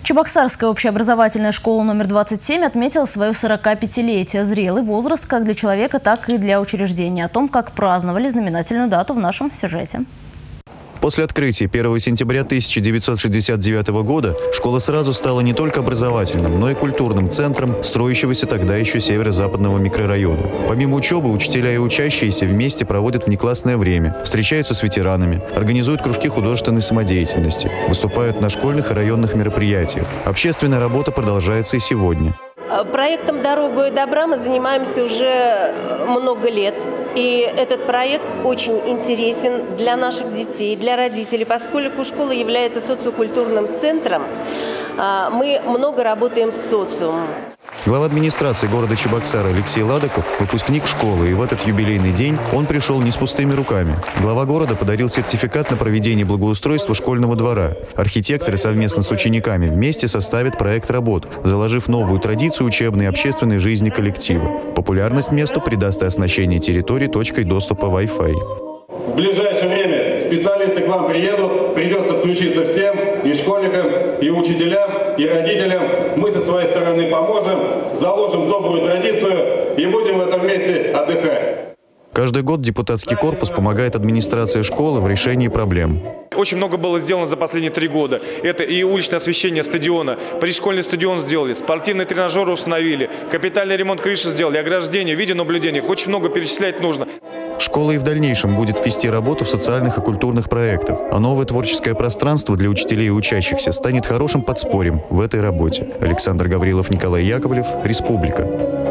Чебоксарская общеобразовательная школа номер 27 отметила свое 45-летие. Зрелый возраст как для человека, так и для учреждения. О том, как праздновали знаменательную дату, в нашем сюжете. После открытия 1 сентября 1969 года школа сразу стала не только образовательным, но и культурным центром строящегося тогда еще северо-западного микрорайона. Помимо учебы, учителя и учащиеся вместе проводят внеклассное время, встречаются с ветеранами, организуют кружки художественной самодеятельности, выступают на школьных и районных мероприятиях. Общественная работа продолжается и сегодня. Проектом «Дорогу и добра» мы занимаемся уже много лет. И этот проект очень интересен для наших детей, для родителей. Поскольку школа является социокультурным центром, мы много работаем с социумом. Глава администрации города Чебоксары Алексей Ладоков – выпускник школы, и в этот юбилейный день он пришел не с пустыми руками. Глава города подарил сертификат на проведение благоустройства школьного двора. Архитекторы совместно с учениками вместе составят проект работ, заложив новую традицию учебной и общественной жизни коллектива. Популярность месту придаст и оснащение территории точкой доступа Wi-Fi. В ближайшее время специалисты к вам приедут, придется включиться всем, и школьникам, и учителям, и родителям. Мы со своей стороны поможем, заложим добрую традицию и будем в этом месте отдыхать. Каждый год депутатский корпус помогает администрации школы в решении проблем. Очень много было сделано за последние 3 года. Это и уличное освещение стадиона, предшкольный стадион сделали, спортивные тренажеры установили, капитальный ремонт крыши сделали, ограждение, видеонаблюдение. Очень много перечислять нужно. Школа и в дальнейшем будет вести работу в социальных и культурных проектах, а новое творческое пространство для учителей и учащихся станет хорошим подспорьем в этой работе. Александр Гаврилов, Николай Яковлев, Республика.